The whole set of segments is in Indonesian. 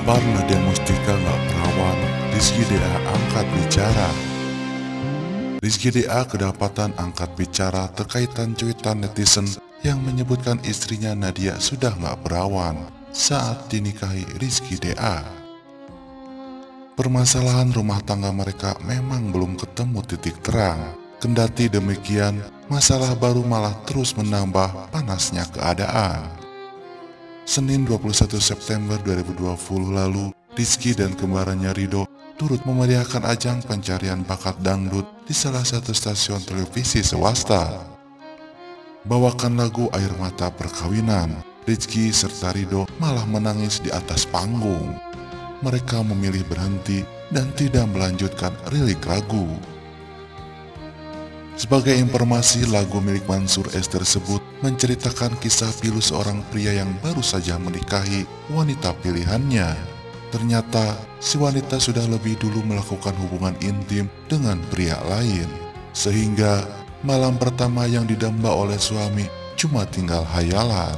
Kabar Nadia Mustika nggak perawan, Rizky DA angkat bicara. Rizky DA kedapatan angkat bicara terkaitan cuitan netizen yang menyebutkan istrinya Nadia sudah nggak perawan saat dinikahi Rizky DA. Permasalahan rumah tangga mereka memang belum ketemu titik terang. Kendati demikian, masalah baru malah terus menambah panasnya keadaan. Senin 21 September 2020 lalu, Rizky dan kembarannya Rido turut memeriahkan ajang pencarian bakat dangdut di salah satu stasiun televisi swasta. Bawakan lagu Air Mata Perkawinan, Rizky serta Rido malah menangis di atas panggung. Mereka memilih berhenti dan tidak melanjutkan lirik lagu. Sebagai informasi, lagu milik Mansyur S tersebut menceritakan kisah pilu seorang pria yang baru saja menikahi wanita pilihannya. Ternyata, si wanita sudah lebih dulu melakukan hubungan intim dengan pria lain. Sehingga, malam pertama yang didamba oleh suami cuma tinggal hayalan.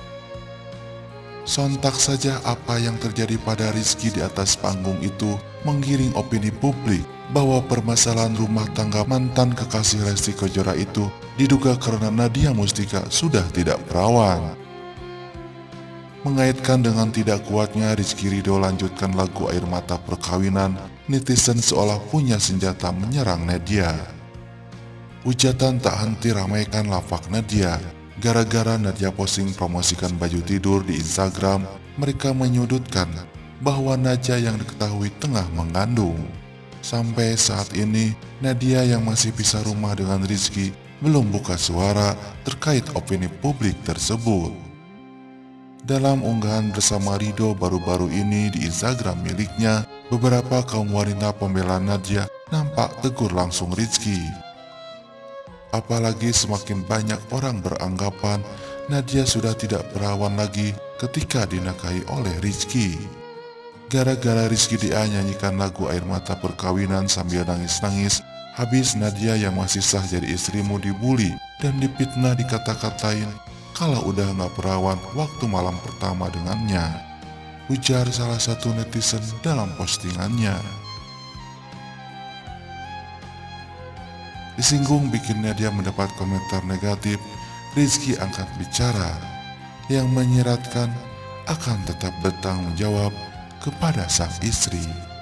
Sontak saja apa yang terjadi pada Rizky di atas panggung itu menggiring opini publik bahwa permasalahan rumah tangga mantan kekasih Lesti Kejora itu diduga karena Nadia Mustika sudah tidak perawan. Mengaitkan dengan tidak kuatnya Rizky Ridho lanjutkan lagu Air Mata Perkawinan, netizen seolah punya senjata menyerang Nadia. Hujatan tak henti ramaikan lafak Nadia. Gara-gara Nadia posting promosikan baju tidur di Instagram, mereka menyudutkan bahwa Nadia yang diketahui tengah mengandung. Sampai saat ini, Nadia yang masih pisah rumah dengan Rizky belum buka suara terkait opini publik tersebut. Dalam unggahan bersama Rido baru-baru ini di Instagram miliknya, beberapa kaum wanita pembela Nadia nampak tegur langsung Rizky. Apalagi semakin banyak orang beranggapan Nadia sudah tidak perawan lagi ketika dinikahi oleh Rizky. Gara-gara Rizky DA nyanyikan lagu Air Mata Perkawinan sambil nangis-nangis, habis Nadia yang masih sah jadi istrimu dibully dan dipitnah dikata-katain kalau udah nggak perawan waktu malam pertama dengannya, ujar salah satu netizen dalam postingannya. Disinggung bikin Nadia mendapat komentar negatif, Rizky angkat bicara yang menyiratkan akan tetap bertanggung jawab kepada sang istri.